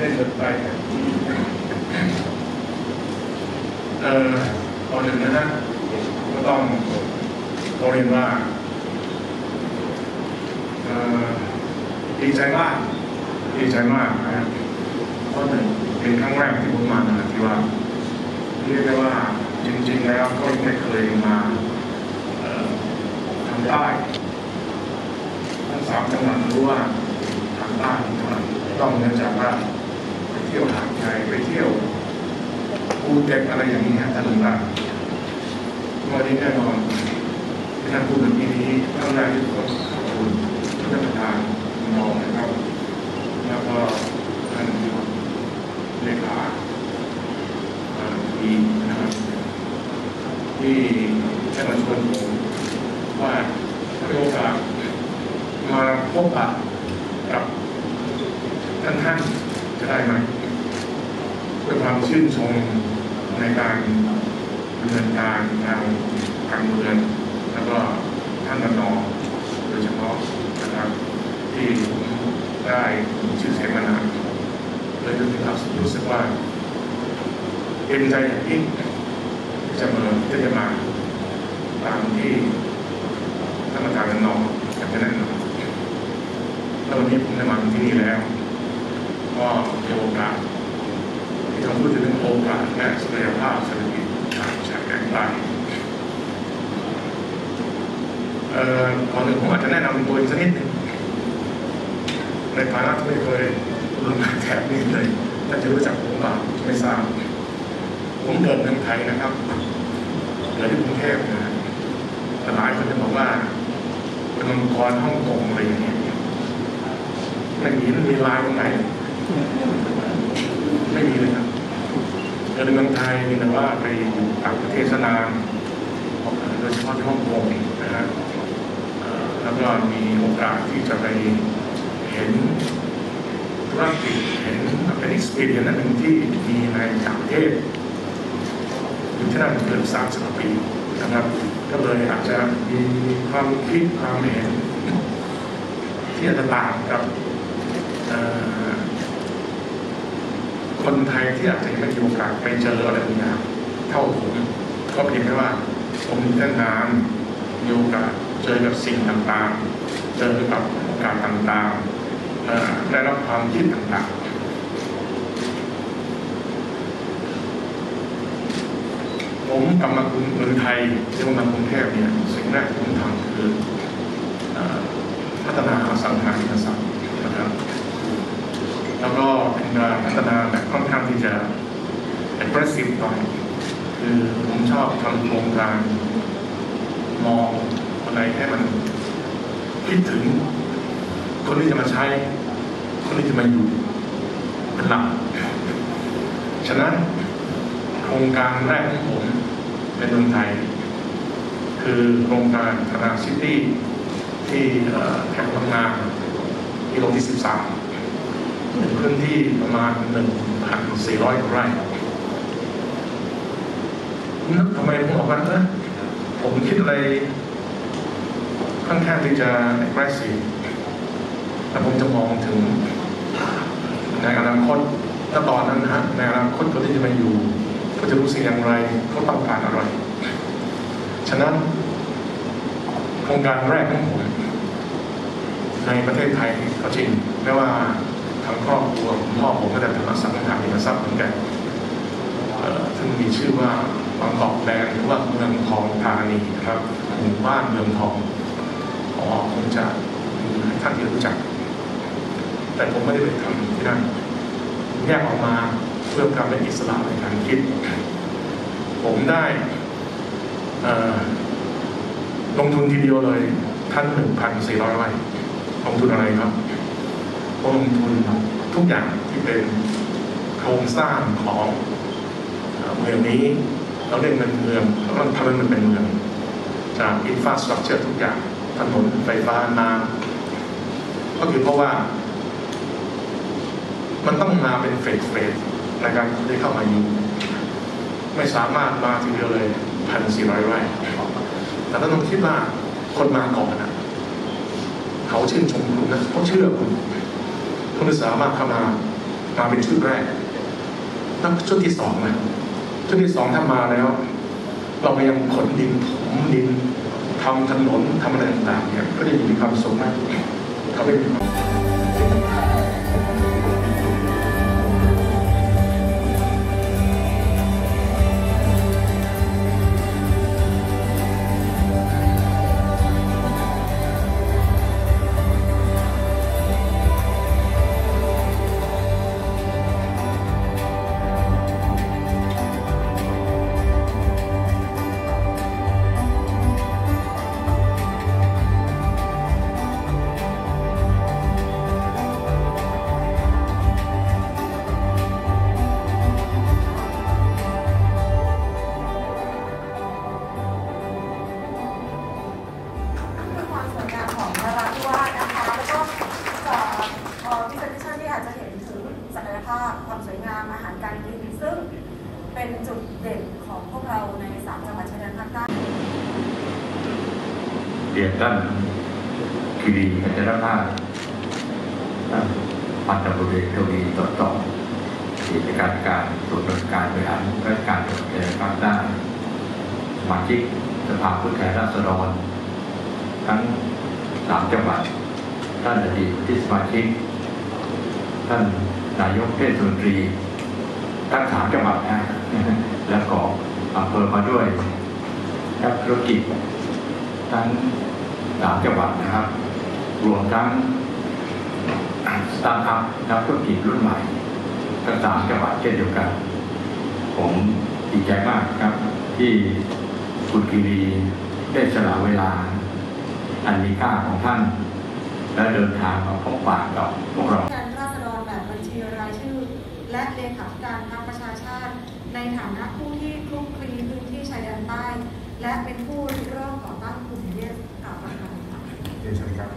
ได้เดินไปตอนหนึ่งนะฮะก็ต้องเรียนว่าดีใจมากนะเพราะหนึ่งเป็นครั้งแรกที่ผมมาที่ว่าเรียกได้ว่าจริงๆแล้วก็ไม่เคยมาทางใต้ทั้ง3 จังหวัดรู้ว่าทางใต้ต้องเนื่องจากว่าไปเที่ยวหาดใหญ่ไปเที่ยวภูเก็ตอะไรอย่างนี้ฮะท่านต่างๆวันนี้แน่นอนที่ท่านพูดเมื่อกี้นี้ตั้งแต่ที่ผมขอบคุณท่านประธานมองนะครับแล้วก็ท่านเลขาทีนะครับที่ได้มาชวนผมว่าถ้ามีโอกาสมาพบปะกับท่านจะได้ไหมด้วยความชื่นชมในการดำเนินการทางการเมืองแล้วก็ท่านนโดยเฉพาะนะครับที่ผมได้มีชื่อเสียงมานานเลยรู้สึกว่าเต็มใจอย่างยิ่งจะมาตามที่ท่านประธานนอยากจะแนะนำแล้ววันนี้ผมได้มาที่นี่แล้วก็มีโอกาสที่ต้องพูดถึงเรื่องโอกาสและศักยภาพเศรษฐกิจชายแดนใต้ก่อนหนึ่งผมอาจจะแนะนำตัวอีกสักนิดหนึ่งในฐานะที่ไม่เคยลงมาแถบนี้เลยถ้าจะรู้จักผมบ้างไม่ทราบผมเกิดเมืองไทยนะครับเกิดที่กรุงเทพนะแต่หลายคนจะบอกว่าเป็นมังกรฮ่องกงอะไรอย่างเงี้ยไม่มีลายตรงไหนไม่มีเลยครับเกิดในเมืองไทยมีแต่ว่าไปอยู่ต่างประเทศนานโดยเฉพาะที่ฮ่องกงนะฮะแล้วก็มีโอกาสที่จะไปเห็นธุรกิจเห็นเป็น experience นั่นหนึ่งที่มีในต่างประเทศอยู่ที่นั่นเกือบ30 ปีนะครับก็เลยอาจจะมีความคิดความเห็นที่อาจจะต่างกับคนไทยที่อาจจะไม่มีโอกาสไปเจออะไรบางอย่างเท่าผมก็เพียงแค่ว่าผมมีท่านนานมีโอกาสเจอกับสิ่งต่างๆเจอกับโอกาสต่างๆได้รับความคิดต่างๆผมกลับมาเมืองไทยที่มากรุงเทพเนี่ยสิ่งแรกที่ผมทำคือพัฒนาอสังหาริมทรัพย์นะครับแล้วก็เป็นการพัฒนาแบบค่อนข้างที่จะ aggressive หน่อยคือผมชอบทำโครงการมองอะไรให้มันคิดถึงคนที่จะมาใช้คนที่จะมาอยู่เป็นหลักฉะนั้นโครงการแรกของผมในเมืองไทยคือโครงการธนาซิตี้ที่แถวบางนากิโลที่ 13เป็นพื้นที่ประมาณ 1,400 กว่าไร่ทำไมผมบอกว่าผมคิดอะไรค่อนข้างที่จะ aggressive แต่ผมจะมองถึงในอนาคตถ้าตอนนั้นนะในอนาคตเขาที่จะมาอยู่เขาจะรู้สึกอย่างไรเขาต้องการอะไรฉะนั้นโครงการแรกของผมในประเทศไทยก็จริงแม้ว่าทางครอบครัวพ่อผมก็จะทำอสังหาริมทรัพย์เหมือนกันซึ่งมีชื่อว่าบางกอกแลนด์หรือว่าเมืองทองธานีนะครับหมู่บ้านเมืองทองคงจะมีท่านที่รู้จักแต่ผมไม่ได้ไปทำที่นั่นแยกออกมาเพื่อการเป็นอิสระในการคิดผมได้ลงทุนทีเดียวเลยท่าน 1,400 ไร่ลงทุนอะไรครับลงทุนทุกอย่างที่เป็นโครงสร้างของเมืองนี้เราเรียกเป็นเมืองแล้วทำให้มันเป็นเมืองจากอินฟราสตรัคเจอร์ทุกอย่างถนนไฟฟ้าน้ำก็คือเพราะว่ามันต้องมาเป็นเฟสในการได้เข้ามาอยู่ไม่สามารถมาทีเดียวเลย 1,400 ไร่แต่ถ้าต้องคิดว่าคนมาก่อนนะเขาชื่นชมคุณนะเขาเชื่อคุณสามารถเข้ามามาเป็นชุดแรกแล้วชุดที่สองนะชุดที่สองถ้ามาแล้วเราพยายามขนดินถมดินทำถนนทำอะไรต่างๆเนี่ยก็จะมีความสุขมากเขาไม่มีความความสวยงามอาหารการกินซึ่งเป็นจุดเด่นของพวกเราใน3จังหวัดชายแดนภาคใต้เรียนท่านคีรีกัญจนนาถพันตำรวจเอกทวีต่อกิจการส่วนราชการบริหารราชการจังหวัดชายแดนภาคใต้สมาชิกสภาผู้แทนราษฎรทั้ง3จังหวัดท่านอดีตที่สมาชิกท่านนายกเทศมนตรีทั้ง3จังหวัดนะและก็อำเภอมาด้วยนักธุรกิจทั้ง3จังหวัดนะครับรวมทั้งสตาร์ทอัพนักธุรกิจรุ่นใหม่ทั้ง3จังหวัดเช่นเดียวกันผมดีใจมากครับที่คุณคีรีได้สละเวลาอันมีค่าของท่านและเดินทางมาพบปะกับพวกเราและเลขาธิการพรรคประชาชาติในฐานะผู้ที่คลุกคลีพื้นที่ชายแดนใต้และเป็นผู้เริ่มก่อตั้งกลุ่มเยสกล่าวประธานค่ะเรียนเชิญครับ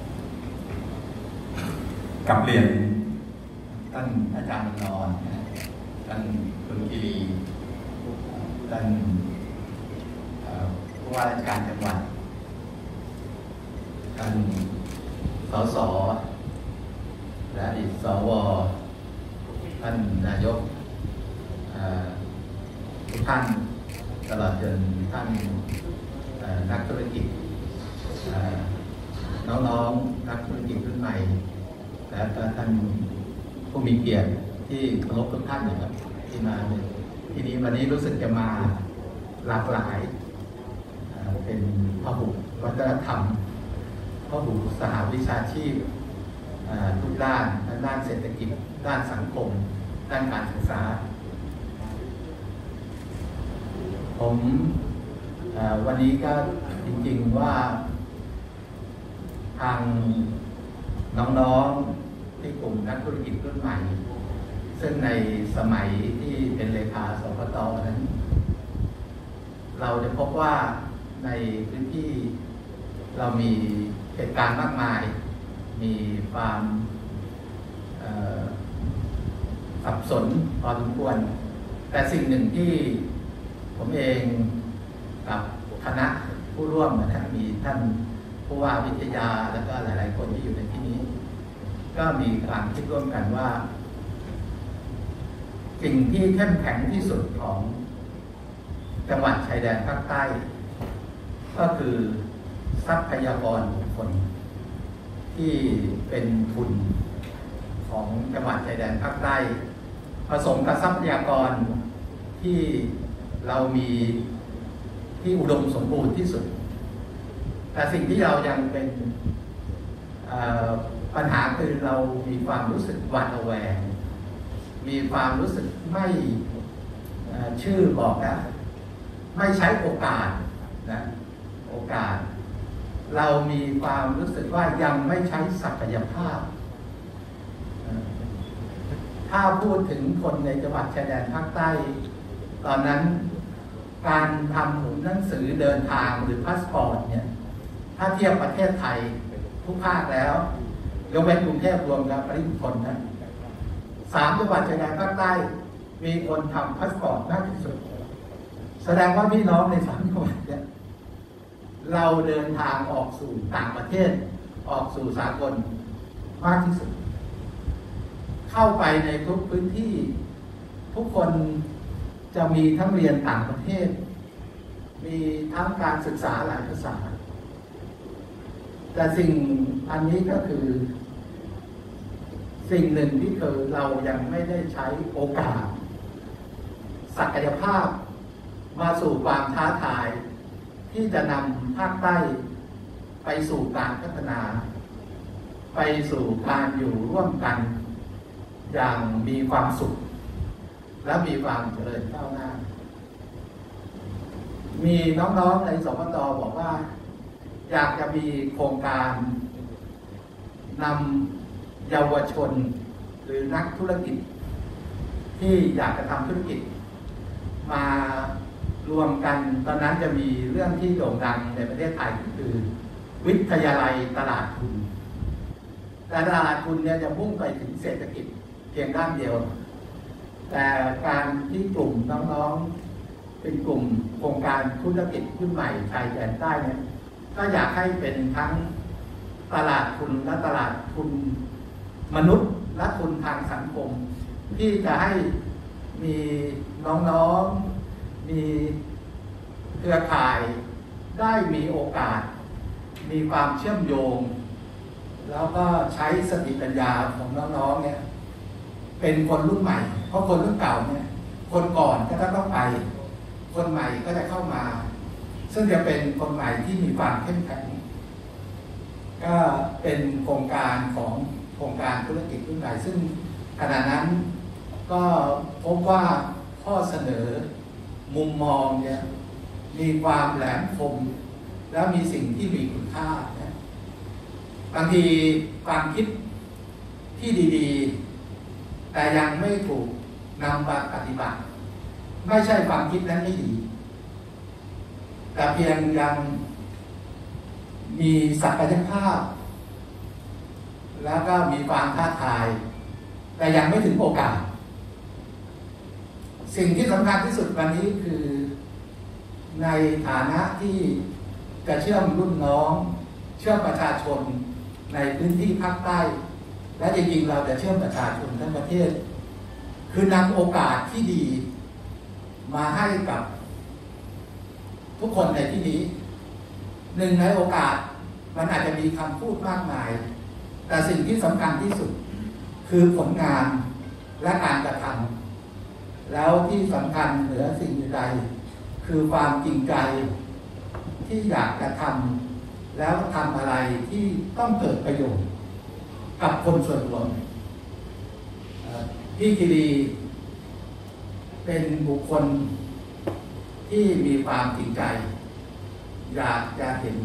กลับเรียนท่านอาจารย์นอนท่านคุณคีรีท่านผู้ว่าราชการจังหวัดท่านสสและอดีตสวท่านนายกทุกท่านตลอดจนท่านนักธุรกิจน้องๆนักธุรกิจรุ่นใหม่และท่านผู้มีเกียรติที่เคารพทุกท่านนะครับที่มาที่นี้วันนี้รู้สึกจะมาหลากหลายเป็นพหุวัฒนธรรมพหุสหวิชาชีพทุกด้านด้านเศรษฐกิจด้านสังคมด้านการศึกษาผมวันนี้ก็จริงๆว่าทางน้องๆที่กลุ่มนักธุรกิจรุ่นใหม่ซึ่งในสมัยที่เป็นเลขาสปต.นั้นเราจะพบว่าในพื้นที่เรามีเหตุการณ์มากมายมีความสับสนพอสมควรแต่สิ่งหนึ่งที่ผมเองกับคณะผู้ร่วมนะครับมีท่านผู้ว่าวิทยาแล้วก็หลายๆคนที่อยู่ในที่นี้ก็มีการคิดร่วมกันว่าสิ่งที่เข้มแข็งที่สุดของจังหวัดชายแดนภาคใต้ก็คือทรัพยากรบุคคลที่เป็นทุนของจังหวัดชายแดนภาคใต้ผสมกับทรัพยากรที่เรามีที่อุดมสมบูรณ์ที่สุดแต่สิ่งที่เรายังเป็นปัญหาคือเรามีความรู้สึกหวาดระแวงมีความรู้สึกไม่ชื่อบอกนะไม่ใช้โอกาสนะโอกาสเรามีความรู้สึกว่ายังไม่ใช้ศักยภาพถ้าพูดถึงคนในจังหวัดชายแดนภาคใต้ตอนนั้นการทำหนังสือเดินทางหรือพาสปอร์ตเนี่ยถ้าเทียบประเทศไทยทุกภาคแล้วยกเว้นกรุงเทพรวมกับปริมณฑลนะ3จังหวัดชายแดนภาคใต้มีคนทำพาสปอร์ตมากที่สุดแสดงว่าพี่น้องใน3จังหวัดเนี่ยเราเดินทางออกสู่ต่างประเทศออกสู่สากลมากที่สุดเข้าไปในทุกพื้นที่ทุกคนจะมีทั้งเรียนต่างประเทศมีทั้งการศึกษาหลายภาษาแต่สิ่งอันนี้ก็คือสิ่งหนึ่งที่เรายังไม่ได้ใช้โอกาสศักยภาพมาสู่ความท้าทายที่จะนำภาคใต้ไปสู่การพัฒนาไปสู่การอยู่ร่วมกันอย่างมีความสุขและมีความเจริญก้าวหน้ามีน้องๆในสปต.บอกว่าอยากจะมีโครงการนำเยาวชนหรือนักธุรกิจที่อยากจะทำธุรกิจมารวมกันตอนนั้นจะมีเรื่องที่โด่งดังในประเทศไทยคือวิทยาลัยตลาดทุนแต่ตลาดทุนเนี่ยจะมุ่งไปถึงเศรษฐกิจเพียงด้านเดียวแต่การที่กลุ่มน้องๆเป็นกลุ่มโครงการธุรกิจขึ้นใหม่ชายแดนใต้เนี่ยก็อยากให้เป็นทั้งตลาดทุนและตลาดทุนมนุษย์และทุนทางสังคมที่จะให้มีน้องๆมีเครือข่ายได้มีโอกาสมีความเชื่อมโยงแล้วก็ใช้สติปัญญาของน้องๆเนี่ยเป็นคนรุ่นใหม่เพราะคนรุ่นเก่าเนี่ยคนก่อนก็ต้องไปคนใหม่ก็จะเข้ามาซึ่งจะเป็นคนใหม่ที่มีความเข้มแข็งก็เป็นโครงการของโครงการธุรกิจรุ่นใหม่ซึ่งขณะนั้นก็พบว่าข้อเสนอมุมมองเนี่ยมีความแหลมคมแล้วมีสิ่งที่มีคุณค่านะบางทีความคิดที่ดีๆแต่ยังไม่ถูกนำมาปฏิบัติไม่ใช่ความคิดนั้นไม่ดีแต่เพียงยังมีศักยภาพแล้วก็มีความท้าทายแต่ยังไม่ถึงโอกาสสิ่งที่สำคัญที่สุดวันนี้คือในฐานะที่จะเชื่อมรุ่นน้องเชื่อมประชาชนในพื้นที่ภาคใต้และจริงๆเราจะเชื่อมประชาชนทั้งประเทศคือนำโอกาสที่ดีมาให้กับทุกคนในที่นี้หนึ่งในโอกาสมันอาจจะมีคำพูดมากมายแต่สิ่งที่สำคัญที่สุดคือผลงานและการกระทำแล้วที่สำคัญเหนือสิ่งใดคือความจริงใจที่อยากจะทำแล้วทำอะไรที่ต้องเกิดประโยชน์กับคนส่วนรวมพี่คีรีเป็นบุคคลที่มีความจริงใจอยากจะเห็น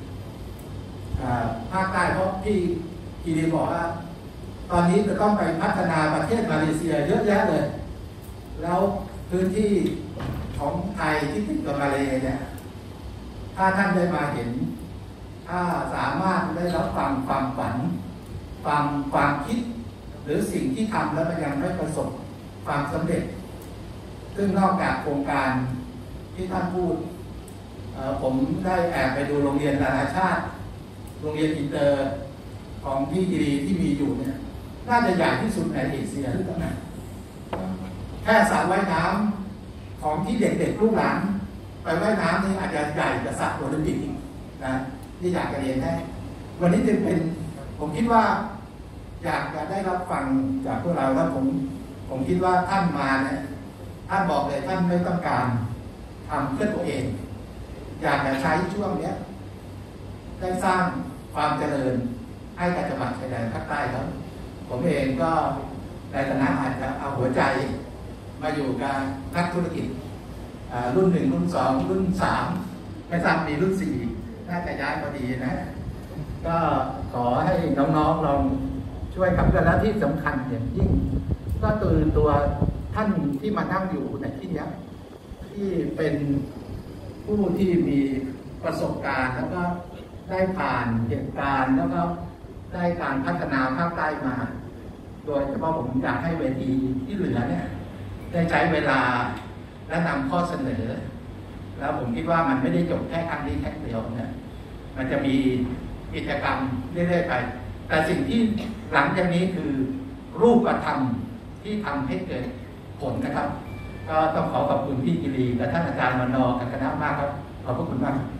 ภาคใต้เพราะพี่คีรีบอกว่าตอนนี้จะต้องไปพัฒนาประเทศมาเลเซียเยอะแยะเลยแล้วพื้นที่ของไทยที่ติดกับมาเลเนี่ยถ้าท่านได้มาเห็นถ้าสามารถได้รับฟังความฝันความคิดหรือสิ่งที่ทำแล้วมันยังไม่ประสบความสำเร็จซึ่งนอกจากโครงการที่ท่านพูดผมได้แอบไปดูโรงเรียนนานาชาติโรงเรียนอินเตอร์ของพี่กีรีที่มีอยู่เนี่ยน่าจะใหญ่ที่สุดในเอเชียหรือเปล่าแค่สระว่ายน้ำของที่เด็กๆลูกหลานไปว่ายน้ำนี่อาจจะใหญ่กว่าสระโอลิมปิกนะที่อยากจะเรียนได้วันนี้จึงเป็นผมคิดว่าอยากจะได้รับฟังจากพวกเราแล้วผมคิดว่าท่านมาเนี่ยท่านบอกเลยท่านไม่ต้องการทำเพื่อตัวเองอยากจะใช้ช่วงนี้ได้สร้างความเจริญให้กับจังหวัดชายแดนภาคใต้ครับผมเองก็ในฐานะอาจจะเอาหัวใจมาอยู่กับนักธุรกิจรุ่น1รุ่น2รุ่น3ไม่ทราบมีรุ่น4น่าจะย้ายพอดีนะก็ขอให้น้องๆลองช่วยกับเพื่อนและที่สำคัญอย่างยิ่งก็คือตัวท่านที่มานั่งอยู่ในที่นี้ที่เป็นผู้ที่มีประสบการณ์แล้วก็ได้ผ่านเหตุการณ์แล้วก็ได้การพัฒนาภาคใต้มาโดยเฉพาะผมอยากให้เวทีที่เหลือเนี่ยได้ใช้เวลาและนำข้อเสนอแล้วผมคิดว่ามันไม่ได้จบแค่ครั้งนี้แค่เดียวนะมันจะมีกิจกรรมเรื่อยๆไปแต่สิ่งที่หลังจากนี้คือรรูปธรรมที่ทำให้เกิดผลนะครับ ก็ต้องขอขอบคุณพี่กิรีและท่านอาจารย์มนกับคณะมากครับขอบพระคุณมาก